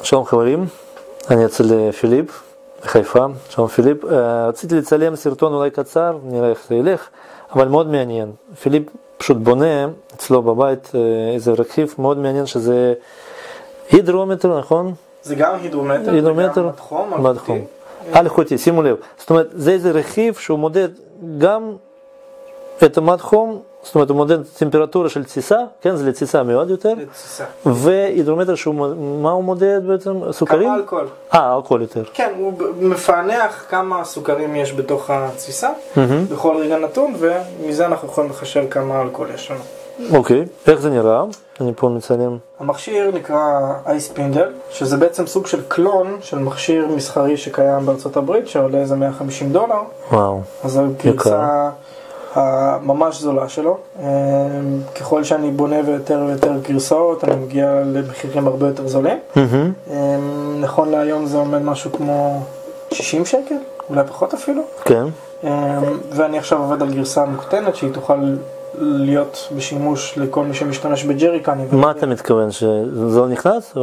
שלום חברים, אני אצל פיליפ בחיפה. שלום פיליפ, רציתי לצלם סרטון אולי קצר, נראה איך זה ילך, אבל מאוד מעניין. פיליפ פשוט בונה אצלו בבית איזה רכיב מאוד מעניין שזה הידרומטר, נכון? זה גם הידרומטר וגם מדחום אלחוטי, שימו לב. זאת אומרת, זה איזה רכיב שהוא מודד גם את המדחום, זאת אומרת, הוא מודד טמפרטורה של תסיסה, כן, זה לתסיסה מאוד יותר. לתסיסה. והידרומטר, מה הוא מודד בעצם? סוכרים? כמה אלכוהול. אלכוהול יותר. כן, הוא מפענח כמה סוכרים יש בתוך התסיסה, בכל רגע נתון, ומזה אנחנו יכולים לחשב כמה אלכוהול יש לנו. אוקיי, איך זה נראה? אני פה מצלם. המכשיר נקרא אייספינדל, שזה בעצם סוג של קלון של מכשיר מסחרי שקיים בארצות הברית, שעולה איזה $150. וואו. אז זו גרסה ממש זולה שלו. ככל שאני בונה ויותר ויותר גרסאות, אני מגיע למחירים הרבה יותר זולים. נכון להיום זה עומד משהו כמו 60 שקל, אולי פחות אפילו. כן. ואני עכשיו עובד על גרסה מוקטנת שהיא תוכל להיות בשימוש לכל מי שמשתמש בג'ריקנים. מה אתה מתכוון? שזה לא נכנס?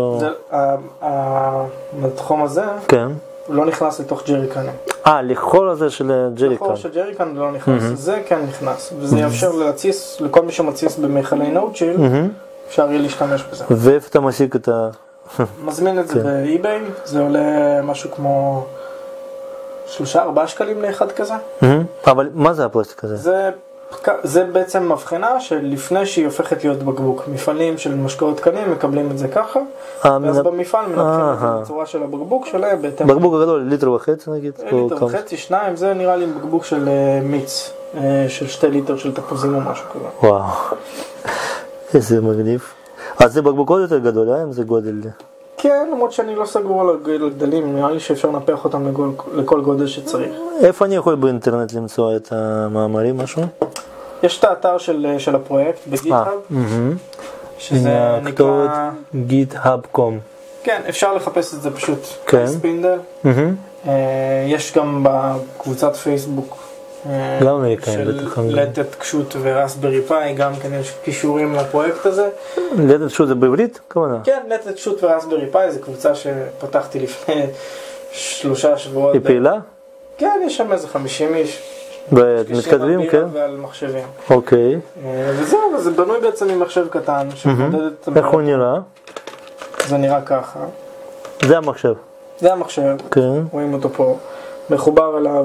המדחום הזה לא נכנס לתוך ג'ריקנים. לחול הזה של ג'ריקן. לחול של ג'ריקן לא נכנס, זה כן נכנס. וזה יאפשר להציס, לכל מי שמציס במכלי נוטשיל, אפשר יהיה להשתמש בזה. ואיפה אתה משיג את ה... מזמין את זה באי-ביי, זה עולה משהו כמו 3-4 שקלים לאחד כזה. אבל מה זה הפלסטיק הזה? זה בעצם מבחנה שלפני שהיא הופכת להיות בקבוק. מפעלים של משקאות קנים מקבלים את זה ככה, ואז במפעל מנתחים את זה בצורה של הבקבוק שלהם. בקבוק הגדול, ליטר וחצי נגיד? ליטר וחצי, 2, זה נראה לי בקבוק של מיץ, של 2 ליטר של תפוזים או משהו כזה. וואו, איזה מגניב. אז זה בקבוק עוד יותר גדול, אם זה גודל? כן, למרות שאני לא סגור על הגדלים, נראה לי שאפשר לנפח אותם לכל גודל שצריך. איפה אני יכול באינטרנט למצוא את המאמרים, משהו? יש את האתר של הפרויקט בגיטהאב, שזה נקרא... GitHub.com. כן, אפשר לחפש את זה פשוט, אייספינדל. יש גם בקבוצת פייסבוק של לטט קשוט ורסברי פאי, גם כן יש קישורים לפרויקט הזה. לטט קשוט זה בעברית? כמובן. כן, לטט קשוט ורסברי פאי, זו קבוצה שפתחתי לפני 3 שבועות. היא פעילה? כן, יש שם איזה 50 איש. מתכתבים, כן? ועל מחשבים. אוקיי. וזהו, זה בנוי בעצם ממחשב קטן שמודד את... איך הוא נראה? זה נראה ככה. זה המחשב. זה המחשב, רואים אותו פה. מחובר אליו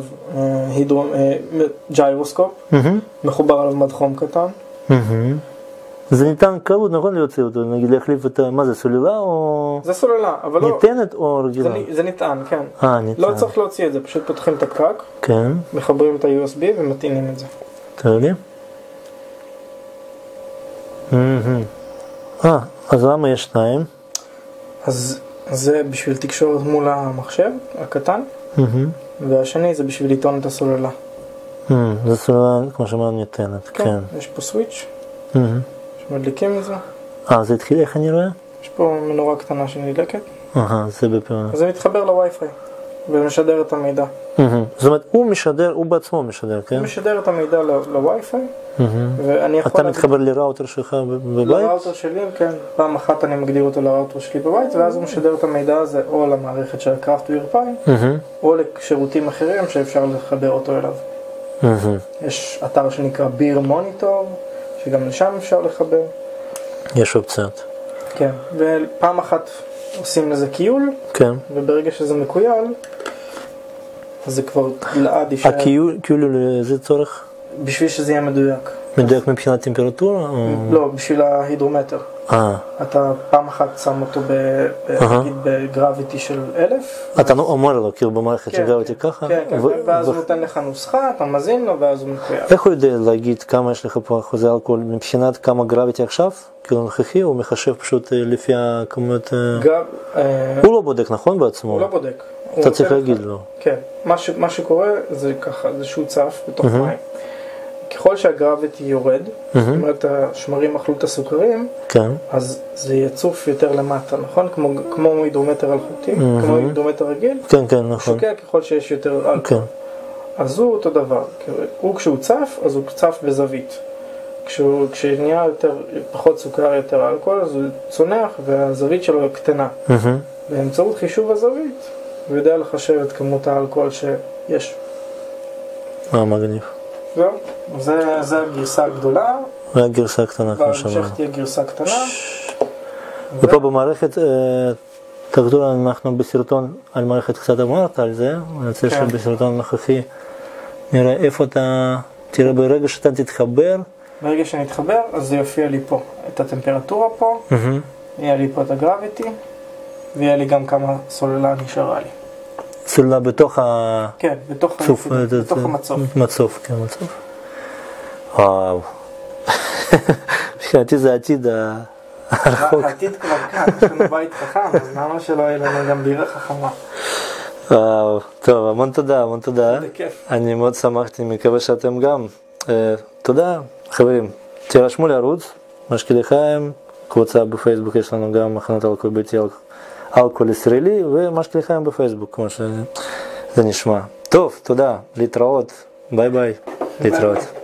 ג'יירוסקופ, מחובר עליו מדחום קטן. זה ניתן קלות, נכון להוציא אותו? נגיד להחליף את... מה זה, סוללה או... זה סוללה, אבל לא... ניתנת או רגילה? זה נטען, כן. ניתן. לא צריך להוציא את זה, פשוט פותחים את הפקק, כן. מחברים את ה-USB ומטעינים את זה. תראה לי. אז למה יש 2? אז זה בשביל תקשורת מול המחשב הקטן, והשני זה בשביל לטעון את הסוללה. זה סוללה, כמו שאמרנו, ניתנת, כן. יש פה סוויץ' שמדליקים את זה. זה התחיל, איך אני רואה? יש פה מנורה קטנה שנדלקת. זה בפעולה. אז זה מתחבר לווי-פיי ומשדר את המידע. זאת אומרת, הוא משדר, הוא בעצמו משדר, כן? הוא משדר את המידע לווי-פיי, ואני יכול... אתה מתחבר לראוטר שלך בבית? לראוטר שלי, כן. פעם אחת אני מגדיר אותו לראוטר שלי בבית, ואז הוא משדר את המידע הזה או למערכת של הקראפטוור פאי, או לשירותים אחרים שאפשר לחבר אותו אליו. יש אתר שנקרא ביר מוניטור, שגם לשם אפשר לחבר. יש אופציות. כן, ופעם אחת עושים לזה קיול, וברגע שזה מקויל, אז זה כבר לעד יישאר. הקיול זה צורך? בשביל שזה יהיה מדויק. מדויק מבחינת טמפרטורה? לא, בשביל ההידרומטר. אתה פעם אחת שם אותו בגרביטי של 1000. אתה אומר לו, כאילו במערכת של גרביטי ככה? כן, ואז הוא נותן לך נוסחה, אתה מזין לו, ואז הוא מקויל. איך הוא יודע להגיד כמה יש לך פה אחוזי אלכוהול מבחינת כמה גרביטי עכשיו? כאילו נוכחי, הוא מחשב פשוט לפי הכמות... הוא לא בודק, נכון בעצמו? הוא לא בודק. אתה צריך להגיד לו. כן, מה שקורה זה ככה, זה שהוא צף בתוך מים. ככל שהגרביטי יורד, זאת אומרת השמרים אכלו את הסוכרים, אז זה יצוף יותר למטה, נכון? כמו הידרומטר אלחוטי, כמו הידרומטר רגיל, הוא שוקע ככל שיש יותר אלכוהול. אז הוא אותו דבר, הוא כשהוא צף, אז הוא צף בזווית. כשנהיה פחות סוכר, יותר אלכוהול, אז הוא צונח והזווית שלו קטנה. באמצעות חישוב הזווית, הוא יודע לחשב את כמות האלכוהול שיש. מגניב. זהו, זה הגרסה הגדולה. והגרסה הקטנה, כמו שאמרנו. בהמשך תהיה גרסה קטנה. ופה במערכת, תקדור, אנחנו בסרטון על מערכת קצת אמרת על זה, אני רוצה שבסרטון הנוכחי נראה איפה אתה, תראה ברגע שאתה תתחבר. ברגע שאני אתחבר, אז זה יופיע לי פה את הטמפרטורה פה, יהיה לי פה את הגרביטי, ויהיה לי גם כמה סוללה נשארה לי. סוללה בתוך כן, בתוך המצוף. מצוף, כן, מצוף. וואו. מבחינתי זה העתיד הרחוק. העתיד כבר כאן, יש לנו בית חכם, אז למה שלא יהיה לנו גם בירה חכמה? וואו, טוב, המון תודה, המון תודה. זה כיף. אני מאוד שמחתי, מקווה שאתם גם. תודה, חברים. תירשמו לערוץ, משכילי חיים, קבוצה בפייסבוק, יש לנו גם מחנות אלכוהול ביתי, אלכוהול ישראלי, ומשכילי חיים בפייסבוק, כמו שזה נשמע. טוב, תודה, להתראות, ביי ביי, להתראות.